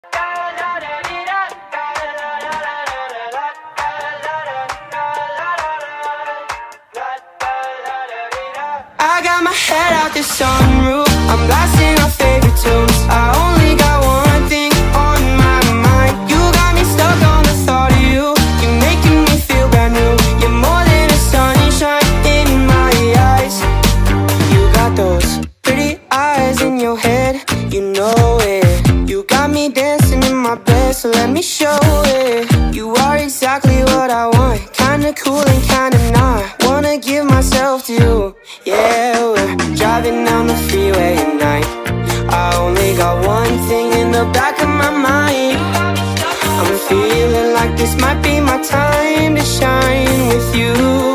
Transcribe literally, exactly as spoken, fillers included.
I got my head out the sunroof, I'm blasting our favorite tunes. I only got one thing on my mind. You got me stuck on the thought of you. You're making me feel brand new. You're more than a sunshine in my eyes. You got those pretty eyes in your head, you know it. You got me dancing in my bed, so let me show it. You are exactly what I want, kinda cool and kinda not. Wanna give myself to you. Yeah, we're driving down the freeway at night. I only got one thing in the back of my mind. I'm feeling like this might be my time to shine with you.